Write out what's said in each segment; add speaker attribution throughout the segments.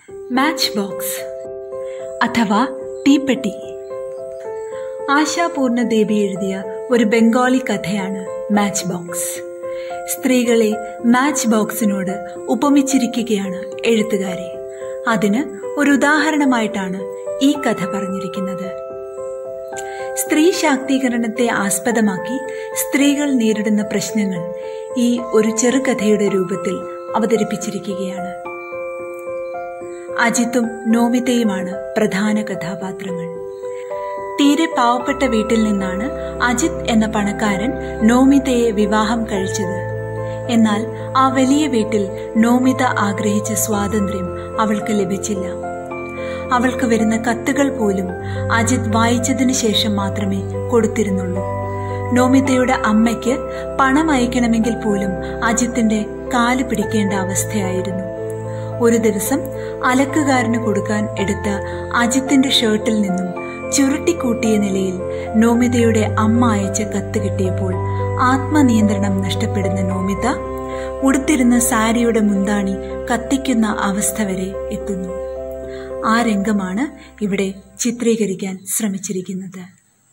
Speaker 1: Match box അഥവാ തീപ്പെട്ടി. ആശാപൂർണ ദേവി എഴുതിയ ഒരു ബംഗാളി കഥയാണ് മാച്ച് ബോക്സ്. സ്ത്രീകളെ മാച്ച് ബോക്സിനോട് ഉപമിച്ചിരിക്കുകയാണ് എഴുത്തുകാരെ. അതിന് ഒരു ഉദാഹരണമായിട്ടാണ് ഈ കഥ പറഞ്ഞിരിക്കുന്നത്. സ്ത്രീ ശാക്തീകരണത്തെ ആസ്പദമാക്കി സ്ത്രീകൾ നേരിടുന്ന പ്രശ്നങ്ങൾ ഈ ഒരു ചെറുകഥയുടെ രൂപത്തിൽ അവതരിപ്പിച്ചിരിക്കുകയാണ്. അജിത്തും നോമിതയുമാണ് പ്രധാന കഥാപാത്രങ്ങൾ. തീരെ പാവപ്പെട്ട വീട്ടിൽ നിന്നാണ് അജിത് എന്ന പണക്കാരൻ നോമിതയെ വിവാഹം കഴിച്ചത്. എന്നാൽ ആ വലിയ വീട്ടിൽ നോമിത ആഗ്രഹിച്ച സ്വാതന്ത്ര്യം അവൾക്ക് ലഭിച്ചില്ല. അവൾക്ക് വരുന്ന കത്തുകൾ പോലും അജിത് വായിച്ചതിനു ശേഷം മാത്രമേ കൊടുത്തിരുന്നുള്ളൂ. നോമിതയുടെ അമ്മയ്ക്ക് പണം അയക്കണമെങ്കിൽ പോലും അജിത്തിന്റെ കാല് പിടിക്കേണ്ട അവസ്ഥയായിരുന്നു. ഒരു ദിവസം അലക്കുകാരന് കൊടുക്കാൻ എടുത്ത അജിത്തിന്റെ ഷർട്ടിൽ നിന്നും ചുരുട്ടിക്കൂട്ടിയ നിലയിൽ നോമിതയുടെ അമ്മ അയച്ച കത്ത് കിട്ടിയപ്പോൾ ആത്മനിയന്ത്രണം നഷ്ടപ്പെടുന്ന നോമിത ഉടുത്തിരുന്ന സാരിയുടെ മുന്താണി കത്തിക്കുന്ന അവസ്ഥ വരെ എത്തുന്നു. ആ രംഗമാണ് ഇവിടെ ചിത്രീകരിക്കാൻ ശ്രമിച്ചിരിക്കുന്നത്.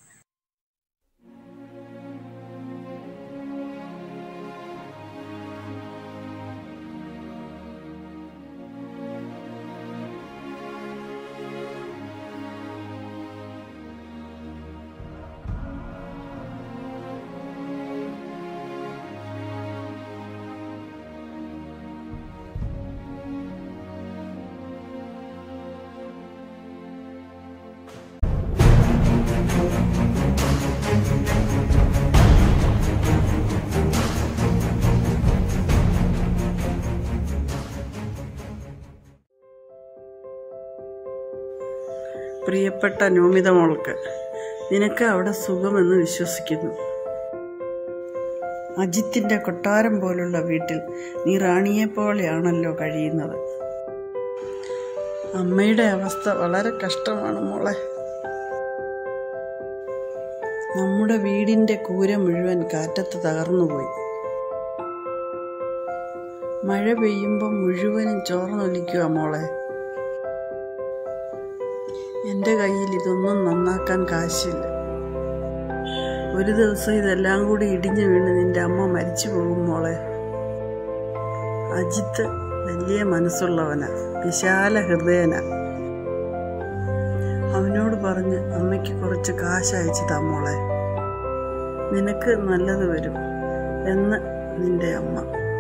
Speaker 2: പ്രിയപ്പെട്ട നോമിത മോൾക്ക്, നിനക്ക് അവിടെ സുഖമെന്ന് വിശ്വസിക്കുന്നു. അജിത്തിന്റെ കൊട്ടാരം പോലുള്ള വീട്ടിൽ നീ റാണിയെപ്പോലെയാണല്ലോ കഴിയുന്നത്. അമ്മയുടെ അവസ്ഥ വളരെ കഷ്ടമാണ് മോളെ. നമ്മുടെ വീടിന്റെ കൂര മുഴുവൻ കാറ്റത്ത് തകർന്നുപോയി. മഴ പെയ്യുമ്പോൾ മുഴുവനും ചോർന്നൊലിക്കുക മോളെ. എൻ്റെ കയ്യിൽ ഇതൊന്നും നന്നാക്കാൻ കാശില്ല. ഒരു ദിവസം ഇതെല്ലാം കൂടി ഇടിഞ്ഞു വീണ് നിന്റെ അമ്മ മരിച്ചു പോകും മോളെ. അജിത്ത് വലിയ മനസ്സുള്ളവനാ, വിശാല ഹൃദയനാ. അവനോട് പറഞ്ഞ് അമ്മയ്ക്ക് കുറച്ച് കാശ് അയച്ചു താ മോളെ. നിനക്ക് നല്ലത് വരും എന്ന് നിന്റെ അമ്മ.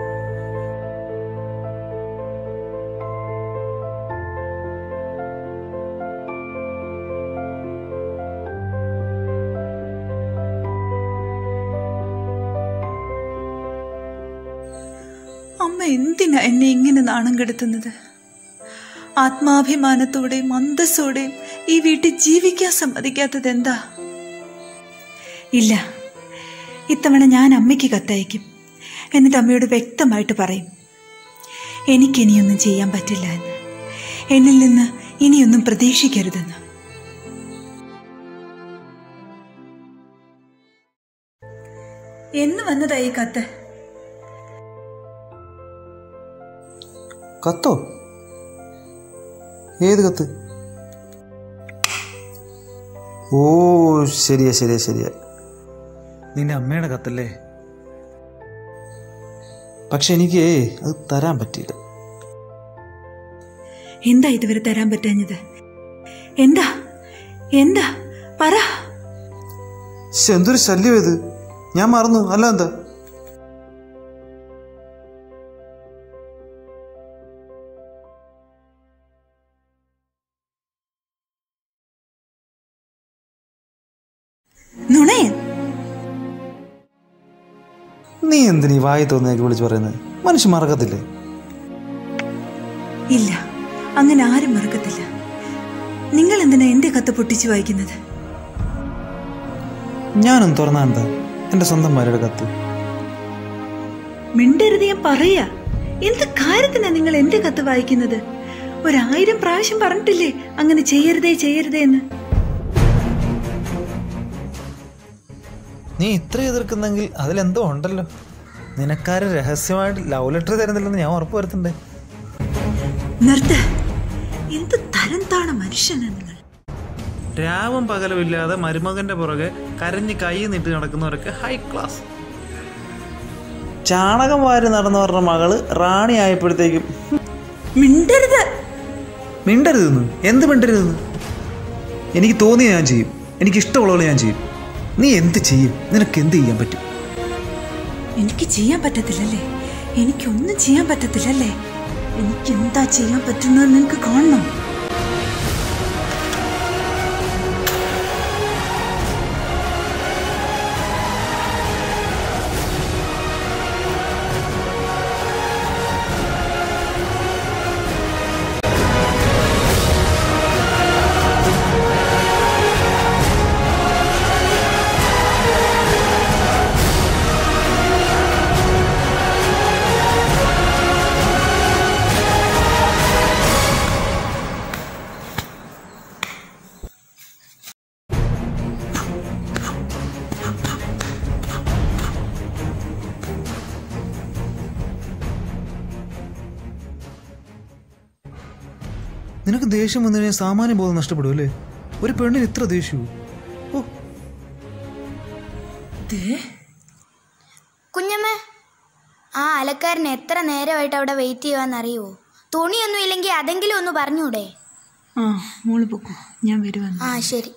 Speaker 1: അമ്മ എന്തിനാ എന്നെ ഇങ്ങനെ നാണം കെടുത്തുന്നത്? ആത്മാഭിമാനത്തോടെയും അന്തസ്സോടെയും ഈ വീട്ടിൽ ജീവിക്കാൻ സമ്മതിക്കാത്തത് എന്താ? ഇല്ല, ഇത്തവണ ഞാൻ അമ്മയ്ക്ക് കത്തയക്കും. എന്നിട്ട് അമ്മയോട് വ്യക്തമായിട്ട് പറയും, എനിക്കിനിയൊന്നും ചെയ്യാൻ പറ്റില്ല എന്ന്, എന്നിൽ നിന്ന് ഇനിയൊന്നും പ്രതീക്ഷിക്കരുതെന്ന്. എന്ന് വന്നതായി കത്ത്?
Speaker 3: കത്തോ? ഏത് കത്ത്? ഓ, ശരിയാ ശരിയാ ശരിയാ, നിന്റെ അമ്മയുടെ കത്തല്ലേ. പക്ഷെ എനിക്ക് അത് തരാൻ പറ്റിയില്ല.
Speaker 1: എന്താ ഇതുവരെ തരാൻ പറ്റാഞ്ഞത്? എന്താ എന്താ പറ.
Speaker 3: എന്തൊരു ശല്യം ഇത്! ഞാൻ മറന്നു, അല്ല എന്താ?
Speaker 1: നുണയൻ,
Speaker 3: നീ എന്തിനീ വായി തോന്നിയൊക്കെ വിളിച്ചു പറയുന്നത്? മനുഷ്യൻ മറക്കത്തില്ലേ?
Speaker 1: ഇല്ല, അങ്ങനെ ആരും മറക്കത്തില്ല. നിങ്ങൾ എന്തിനാ എന്റെ കത്ത് പൊട്ടിച്ചു വായിക്കുന്നത്?
Speaker 3: ഞാനും തുറന്നാ എന്താ? എന്റെ സ്വന്തം ഭാര്യയുടെ കത്ത്.
Speaker 1: മിണ്ടരുത്, ഞാൻ പറയാ. എന്ത് കാര്യത്തിനാ നിങ്ങൾ എന്റെ കത്ത് വായിക്കുന്നത്? 1000 പ്രാവശ്യം പറഞ്ഞിട്ടില്ലേ അങ്ങനെ ചെയ്യരുതേ ചെയ്യരുതേ എന്ന്?
Speaker 3: നീ ഇത്ര എതിർക്കുന്നെങ്കിൽ അതിലെന്തോ ഉണ്ടല്ലോ. നിനക്കാരും രഹസ്യമായിട്ട് ലവ് ലെറ്റർ തരുന്നില്ലെന്ന് ഞാൻ ഉറപ്പ് വരുത്തണ്ടേ?
Speaker 1: നിർത്ത്. എന്ത് തരം താണ മനുഷ്യനാ നിങ്ങൾ.
Speaker 3: രാവും പകലും ഇല്ലാതെ മരുമകന്റെ പുറകെ കരഞ്ഞ് കൈ നീട്ടി നടക്കുന്നവരൊക്കെ ഹൈ ക്ലാസ്. ചാണകം വാരി നടന്നു പറഞ്ഞ മകള് റാണി ആയപ്പോഴത്തേക്കും
Speaker 1: മിണ്ടരുത്.
Speaker 3: മിണ്ടരുതെന്ന്? എന്ത് മിണ്ടരുതെന്ന്? എനിക്ക് തോന്നിയ ഞാൻ ചെയ്യും, എനിക്ക് ഇഷ്ടമുള്ളത് ഞാൻ ചെയ്യും. നീ എന്ത് ചെയ്യും? നിനക്ക് എന്ത് ചെയ്യാൻ പറ്റും?
Speaker 1: എനിക്ക് ചെയ്യാൻ പറ്റത്തില്ലല്ലേ? എനിക്കൊന്നും ചെയ്യാൻ പറ്റത്തില്ലല്ലേ? എനിക്ക് എന്താ ചെയ്യാൻ പറ്റുന്നത് നിനക്ക് കാണണം.
Speaker 3: നിനക്ക് ദേഷ്യം വന്നു കഴിഞ്ഞാൽ സാമാന്യം ബോധം നഷ്ടപ്പെടും അല്ലേ? ഒരു പെണ്ണിന് ഇത്ര ദേഷ്യവും? ഓ
Speaker 4: കുഞ്ഞമ്മേ, ആ അലക്കാരന് എത്ര നേരമായിട്ട് അവിടെ വെയിറ്റ് ചെയ്യുവാന്നറിയുവോ? തുണിയൊന്നും ഇല്ലെങ്കിൽ അതെങ്കിലും ഒന്ന് പറഞ്ഞൂടെ?
Speaker 1: ആ മോള് പൊക്കോ, ഞാൻ വരുവാന്ന്.
Speaker 4: ആ ശരി.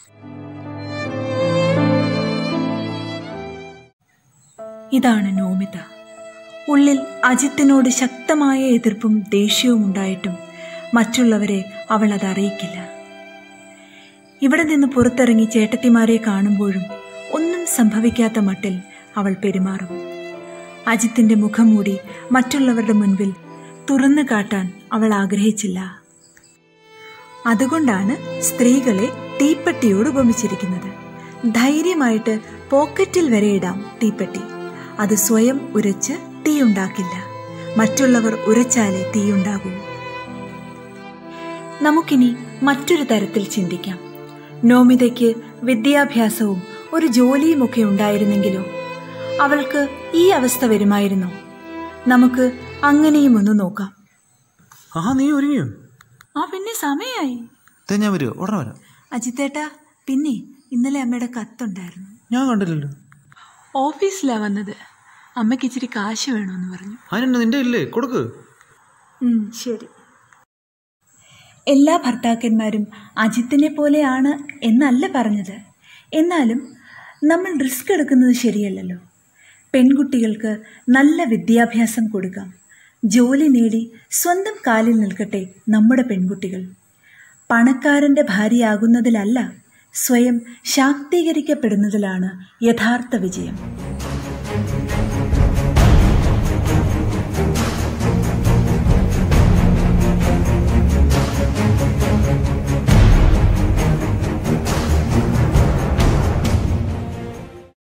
Speaker 1: ഇതാണ് നോമിത. ഉള്ളിൽ അജിത്തിനോട് ശക്തമായ എതിർപ്പും ദേഷ്യവും ഉണ്ടായിട്ടും മറ്റുള്ളവരെ അവൾ അതറിയിക്കില്ല. ഇവിടെ നിന്ന് പുറത്തിറങ്ങി ചേട്ടത്തിമാരെ കാണുമ്പോഴും ഒന്നും സംഭവിക്കാത്ത മട്ടിൽ അവൾ പെരുമാറും. അജിത്തിന്റെ മുഖം മൂടി മറ്റുള്ളവരുടെ മുൻപിൽ തുറന്നു കാട്ടാൻ അവൾ ആഗ്രഹിച്ചില്ല. അതുകൊണ്ടാണ് സ്ത്രീകളെ തീപ്പെട്ടിയോട് ഉപമിച്ചിരിക്കുന്നത്. ധൈര്യമായിട്ട് പോക്കറ്റിൽ വരെ ഇടാം തീപ്പെട്ടി. അത് സ്വയം ഉരച്ച് തീയുണ്ടാക്കില്ല, മറ്റുള്ളവർ ഉരച്ചാലേ തീയുണ്ടാകൂ. നമുക്കിനി മറ്റൊരു തരത്തിൽ ചിന്തിക്കാം. നോമിതയ്ക്ക് വിദ്യാഭ്യാസവും ഒരു ജോലിയുമൊക്കെ ഉണ്ടായിരുന്നെങ്കിലോ? അവൾക്ക് ഈ അവസ്ഥ വരുമായിരുന്നോ? നമുക്ക് അങ്ങനെയും ഒന്ന് നോക്കാം.
Speaker 3: നീ ഒരുങ്ങിയോ?
Speaker 1: ആ പിന്നെ സമയായി.
Speaker 3: ഞാൻ വരുമോ? ഉടനെ വരാം.
Speaker 1: അജിത്തേട്ടാ, പിന്നെ ഇന്നലെ അമ്മയുടെ കത്തുണ്ടായിരുന്നു.
Speaker 3: ഞാൻ കണ്ടില്ലല്ലോ.
Speaker 1: ഓഫീസിലാ വന്നത്. അമ്മയ്ക്ക് ഇച്ചിരി കാശ് വേണമെന്ന് പറഞ്ഞു.
Speaker 3: അതിനെന്താ, നിന്റെ ഇല്ലേ? കൊടുക്ക്.
Speaker 1: ശരി. എല്ലാ ഭർത്താക്കന്മാരും അജിത്തിനെ പോലെയാണ് എന്നല്ല പറഞ്ഞത്. എന്നാലും നമ്മൾ റിസ്ക് എടുക്കുന്നത് ശരിയല്ലല്ലോ. പെൺകുട്ടികൾക്ക് നല്ല വിദ്യാഭ്യാസം കൊടുക്കാം. ജോലി നേടി സ്വന്തം കാലിൽ നിൽക്കട്ടെ നമ്മുടെ പെൺകുട്ടികൾ. പണക്കാരൻ്റെ ഭാര്യയാകുന്നതിലല്ല, സ്വയം ശാക്തീകരിക്കപ്പെടുന്നതിലാണ് യഥാർത്ഥ വിജയം.